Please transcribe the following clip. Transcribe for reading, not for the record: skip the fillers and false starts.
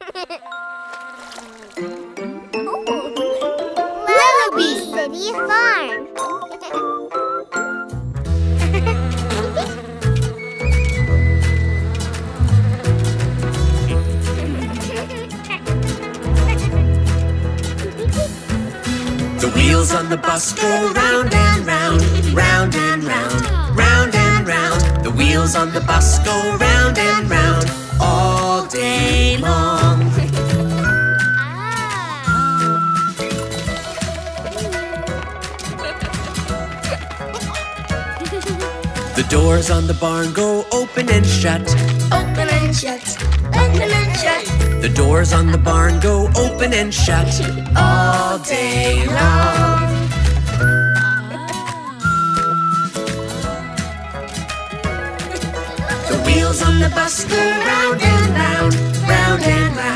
Lellobee City Farm. The wheels on the bus go round and round, round and round, round and round. The wheels on the bus go round and round all day long. The doors on the barn go open and shut, Open and shut, open and shut. the doors on the barn go open and shut all day long. The wheels on the bus go round and round, round and round.